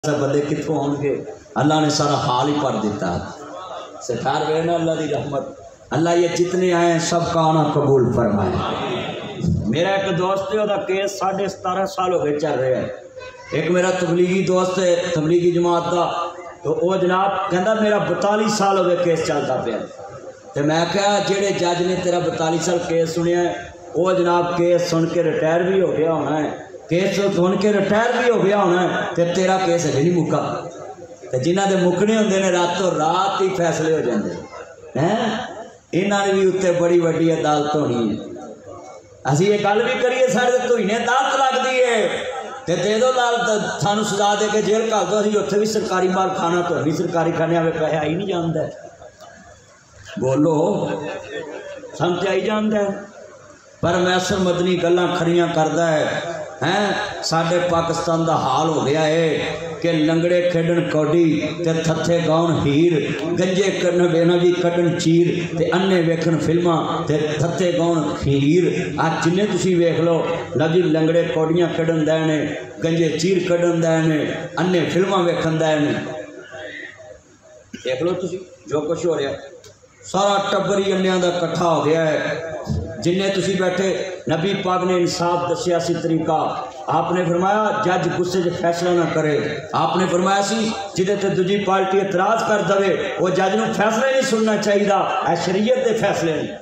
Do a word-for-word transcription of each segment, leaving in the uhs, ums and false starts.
بندے کتوں آؤ گے؟ اللہ نے سارا حال ہی پڑھ دیتا ہے۔ سٹھار گئے نا اللہ کی رحمت۔ اللہ یہ جتنے آئے ہیں سب کا آنا قبول فرمائے۔ میرا ایک دوست ہے، وہ کیس ساڑھے ستارہ سال ہو گئے چل رہے ہیں۔ ایک میرا تبلیغی دوست ہے تبلیغی جماعت کا، تو وہ جناب کہندا میرا بتالی سال ہو گئے کیس چلتا پیا۔ تو میں کہا جہے جج نے تیرا بتالی سال کیس سنیا ہے وہ جناب کیس سن کے ریٹائر بھی ہو گیا ہونا ہے، کیس سن کے ریٹائر بھی ہو گیا ہونا ہے، تو تیرا کیس ابھی نہیں مکا۔ تو جنہ دے مکنے ہوندے نے راتوں رات ہی فیصلے ہو جاندے ہیں، انہاں نے بھی اتنے بڑی وڈی عدالت ہونی ہے۔ اسی یہ گل بھی کریے سارے تو ہی عدالت لگتی ہے تے دے دو لال سانو سزا دے کے جیل کر دو، اسی اتنے بھی سرکاری مال کھانا تو بھی سرکاری کھانے آئے پیسے آئی نہیں جانتا ہے۔ بولو سمجھ آئی جانتا ہے؟ پر میسر مدنی گلاں کھڑیاں کردا ہے ہیں۔ ساڈے پاکستان دا حال ہو گیا ہے کہ لنگڑے کھیڈن کوڈی تے تھتھے گاؤن ہیر، گنجے کرن بینا جی کڈن چیر تے انے ویکھن فلماں تے تھتھے گاؤن ہیر۔ آج جنے تسی ویکھ لو لگی لنگڑے کوڈیاں کھیڈن دے نے، گنجے چیر کڈن دے نے، انے فلماں ویکھن دے نے۔ دیکھ لو تسی جو کچھ ہو رہا، سارا ٹبری انیاں دا کٹھا ہو گیا ہے۔ جنہیں تسی بیٹھے نبی پاک نے انصاف دسیا سی طریقہ، آپ نے فرمایا جج غصے سے فیصلہ نہ کرے۔ آپ نے فرمایا سی جدے تے دوجی پارٹی اعتراض کر دے وہ جج نو فیصلہ نہیں سننا چاہیے، اے شریعت دے فیصلے نہیں۔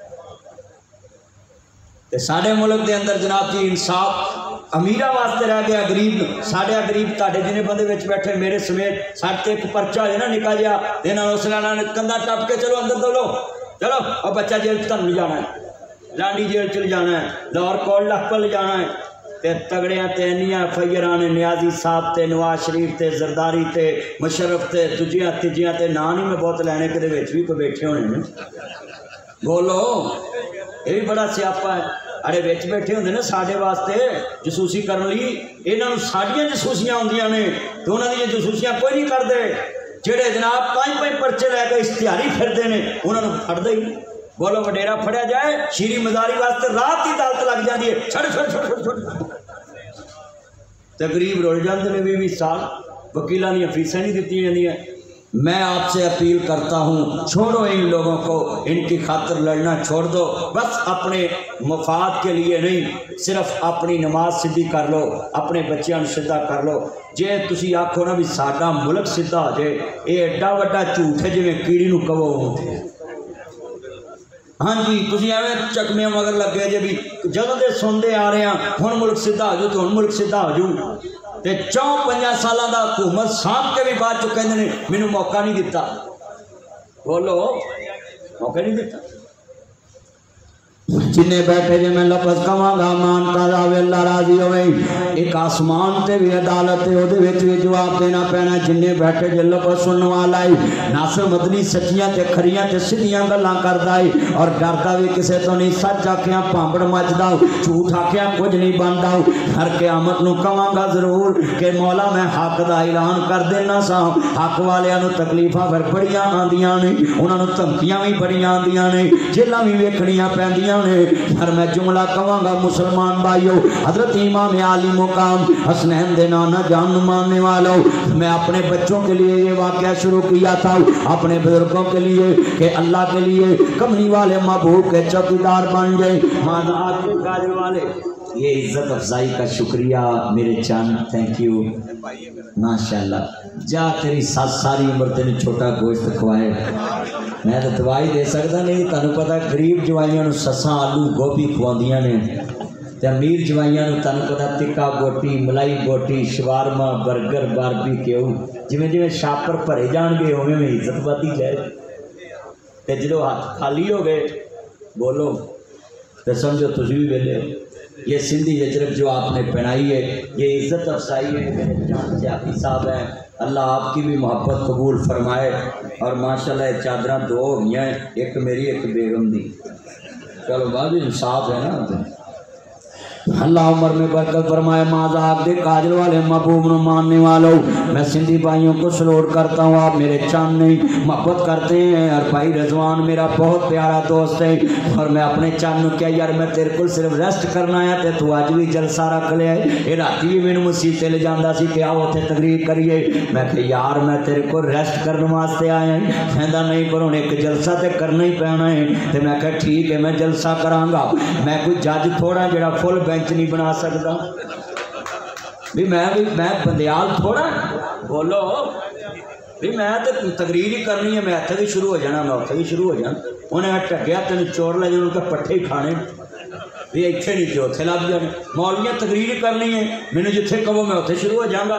تے ساڈے ملک دے اندر جناب جی انصاف امیرہ واسطے رہ گیا، غریب ساڈے غریب تاڈے جنے بندے وچ بیٹھے میرے سمیت ساڈے ایک پرچہ ہے نا نکا جا انہاں اس نے کندا ٹپ کے چلو اندر دولو چلو اور بچہ جیل تن نہیں جانا ہے، لانڈی جیل چل جانا ہے، لاہور کوٹ لکھپل جانا ہے۔ تے تگڑیاں تے انیاں فیران نیازی صاحب تے نواز شریف تے زرداری تے مشرف تے دجیاں تجیاں تے نان ہی میں بہت لینے کے وچ بھی کوئی بیٹھے ہونے نے۔ بولو یہ بھی بڑا سیاپا ہے۔ اڑے وچ بیٹھے ہوندے نے ساڈے واسطے جسوسی کرن لئی، انہاں نوں ساڈیاں جسوسیاں ہوندیاں نے تے انہاں دی جسوسیاں کوئی نہیں کردے۔ جڑے جناب پانچ پانچ پرچے لے کے اشتہاری پھردے نے انہاں نوں پھڑدے ہی نہیں۔ بولو وڈیرا پھڑیا جائے شیری مزاری واسطے رات کی عدالت لگ جاتی ہے، چھڑ چھڑ چھڑ چھڑ چھڑ تقریب رڑ جاندے نے بھی سال، وکیلاں دی فیسیں نہیں دتی جاندیاں۔ میں آپ سے اپیل کرتا ہوں چھوڑو ان لوگوں کو، ان کی خاطر لڑنا چھوڑ دو، بس اپنے مفاد کے لیے نہیں، صرف اپنی نماز سیدھی کر لو، اپنے بچیاں سیدھا کر لو۔ جے تسی آکھو نا بھی ساڈا ملک سیدھا ہو جائے، یہ ایڈا وڈا جھوٹ ہے جویں کیڑی نوں کہو ہوندے۔ ہاں جی تسی ایویں چکمیاں مگر لگے جے بھی جدوں دے سنتے آ رہے ہیں ہن ملک سیدھا ہو جاؤ تو ہن ملک سیدھا ہو جاؤ، تے چون پنجا سالاں دا حکومت سانپ کے بھی بعد چ کہندے نے مینوں موقع نہیں دتا۔ بولو موقع نہیں دتا۔ جنہیں بیٹھے جے میں لفظ کہاں گا مان کا راوے اللہ راضی ہوئے، ایک آسمان تے بھی عدالت ہے وہ دے وچ بھی جواب دینا پینا۔ جنہیں بیٹھے جے لفظ سننے والا ہے ناصر مدنی سچیاں تے کھریاں تے سیدھیاں گلاں کردا ہے اور ڈردا بھی کسے تو نہیں، سچ آکھیاں پامبڑ مچدا، جھوٹ آکھیاں کچھ نہیں بندا۔ ہر قیامت نو کہاں گا ضرور کہ مولا میں حق دا اعلان کر دینا سا، حق والیاں نو تکلیفاں پھر بڑیاں آندیاں نے، انہاں نو دھمکیاں بھی بڑیاں آندیاں نے، جیلاں بھی ویکھنیاں پیندیاں نے۔ ہر میں جملہ کہاں گا مسلمان بھائیو، حضرت امام عالی مقام حسنین دے نانا جان ماننے والوں، میں اپنے بچوں کے لیے یہ واقعہ شروع کیا تھا، اپنے بزرگوں کے لیے کہ اللہ کے لیے کمنی والے محبوب کے چوکیدار بن جائیں، مانات کے قادر والے۔ یہ عزت افزائی کا شکریہ میرے جان، تھینک یو ماشاءاللہ۔ جا تیری سات ساری عمر تینے چھوٹا گوشت کھوائے، میں تو دوائی دے سکتا نہیں، تانوں پتہ غریب جوائیاں نو سساں آلو گوبھی کھواندیاں نے تے امیر جوائیاں نو تانوں پتہ تکا بوٹی ملائی بوٹی شوارما برگر باربی کیو، جویں جویں شاپر بھرے جان گے اوویں میں عزت ودی جائے۔ تے جدوں ہاتھ خالی ہو گئے بولو تے سمجھو تسی بھی ویلے ہو۔ یہ سندھی یجرب جو آپ نے پہنائی ہے یہ عزت افزائی ہے میرے جان سیاسی صاحب ہیں، اللہ آپ کی بھی محبت قبول فرمائے۔ اور ماشاءاللہ چادراں دو ہو گئی ہیں، ایک میری ایک بیگم دی، چلو بعد انصاف ہے نا۔ اللہ عمر میں برکت فرمائے مازاق دے کاجل والے محبوب نو ماننے والوں میں سندھی بھائیوں کو سلوٹ کرتا ہوں آپ میرے چاند نہیں محبت کرتے ہیں اور بھائی رضوان میرا بہت پیارا دوست ہے اور میں اپنے چاند نو کیا یار میں تیرے کو صرف ریسٹ کرنا ہے تے تو آج بھی جلسہ رکھ لیا ہے یہ راتی بھی میں مسیح تے لے جاندہ سی کہ آؤ تے تقریر کریے میں کہ یار میں تیرے کو ریسٹ کرنے واسطے آیا ہیں کہندہ نہیں پر انہیں ایک جلسہ تے کرنا ہی پہنا ہے تے میں کہ ٹھیک ہے میں جلسہ کرانگا میں کوئی جج تھوڑا جڑا فل بینچ نہیں بنا سکتا بھی میں بھی میں بندیال تھوڑا بولو بھی میں تو تقریر ہی کرنی ہے میں اتنے بھی شروع ہو جانا میں اتنے بھی شروع ہو جانا انہیں ٹکیا تین چور لے جو ان کے پٹھے ہی کھانے بھی اتنے نہیں تھے اتنے لگ جانے مولویاں تقریر ہی کرنی ہے میں جتنے کہو میں اتنے شروع ہو جاؤں گا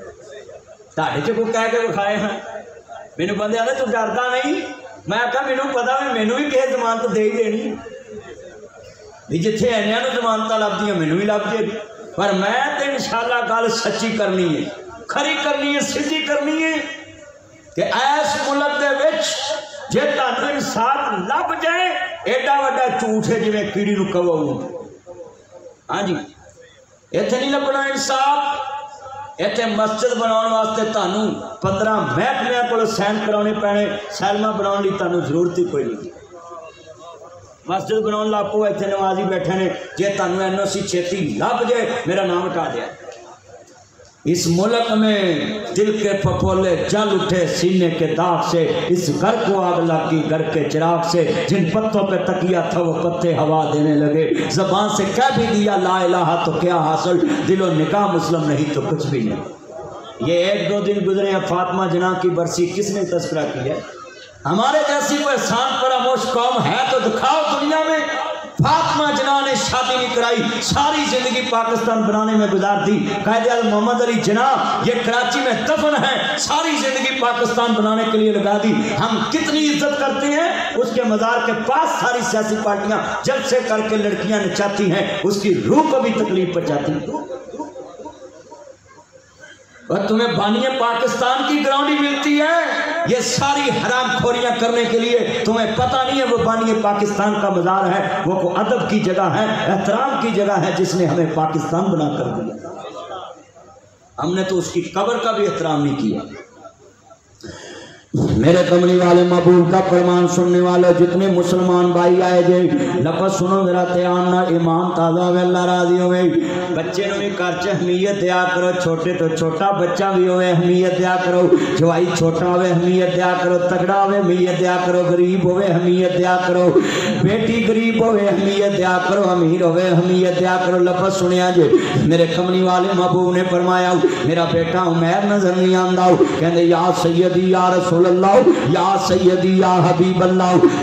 تاڑے چ کوئی کہہ کے بکھائے ہیں مینوں بندے آدھے تو ڈردا نہیں میں آخا مینوں پتا میں مینوں بھی کسی ضمانت دے ہی دینی بھی جتنے اینیاں نو ضمانت لبدیاں مینوں بھی لب جائے پر میں تو انشاءاللہ گل سچی کرنی ہے کھری کرنی ہے سیدھی کرنی ہے کہ ایس ملک دے وچ جے تانوں انصاف لب جائے ایڈا وڈا جھوٹ ہے جویں کیڑی نو کواؤ ہاں جی ایتھے نہیں لبنا انصاف ایتھے مسجد بناؤن واسطے تانوں پندرہ محکمیاں کول سائن کرانے پینے سیلما بناؤن لئی تانوں ضرورت ہی کوئی نہیں مسجد بناؤن لاپو ایتھے نوازی بیٹھے نے جے تانوں این او سی چھیتی لب جائے میرا نام ہٹا دیا اس ملک میں دل کے پھپھولے جل اٹھے سینے کے داغ سے اس گھر کو آگ لگی گھر کے چراغ سے جن پتوں پہ تکیا تھا وہ پتے ہوا دینے لگے زبان سے کہہ بھی دیا لا الہ تو کیا حاصل دل و نگاہ مسلم نہیں تو کچھ بھی نہیں یہ ایک دو دن گزرے ہیں فاطمہ جناح کی برسی کس نے تذکرہ کی ہے ہمارے جیسی کوئی احسان فراموش قوم ہے تو دکھاؤ دنیا میں فاطمہ جناح نے شادی نہیں کرائی ساری زندگی پاکستان بنانے میں گزار دی قائد اعظم محمد علی جناح یہ کراچی میں دفن ہے ساری زندگی پاکستان بنانے کے لیے لگا دی ہم کتنی عزت کرتے ہیں اس کے مزار کے پاس ساری سیاسی پارٹیاں جلسے کر کے لڑکیاں نچاتی ہیں اس کی روح کو بھی تکلیف پہنچاتی ہیں اور تمہیں بانی پاکستان کی گراؤنڈی ملتی ہے یہ ساری حرام خوریاں کرنے کے لیے تمہیں پتہ نہیں ہے وہ بانی پاکستان کا مزار ہے وہ کو ادب کی جگہ ہے احترام کی جگہ ہے جس نے ہمیں پاکستان بنا کر دیا ہم نے تو اس کی قبر کا بھی احترام نہیں کیا میرے کملی والے محبوب کا فرمان سننے والے جتنے مسلمان بھائی آئے جے لفظ سنو میرا تیان نہ ایمان تازہ ہوئے اللہ راضی ہوئے بچے نو بھی کر چ اہمیت دیا کرو چھوٹے تو چھوٹا بچہ بھی ہوئے اہمیت دیا کرو جوائی چھوٹا ہوئے اہمیت دیا کرو تگڑا ہوئے اہمیت دیا کرو غریب ہوئے اہمیت دیا کرو بیٹی غریب ہوئے اہمیت دیا کرو امیر ہوئے اہمیت دیا کرو لفظ سنیا جے میرے کملی والے محبوب نے فرمایا میرا بیٹا عمیر نظر نہیں آندا کہندے یا سیدی یا رسول اللہ یا سیدی یا حبیب اللہ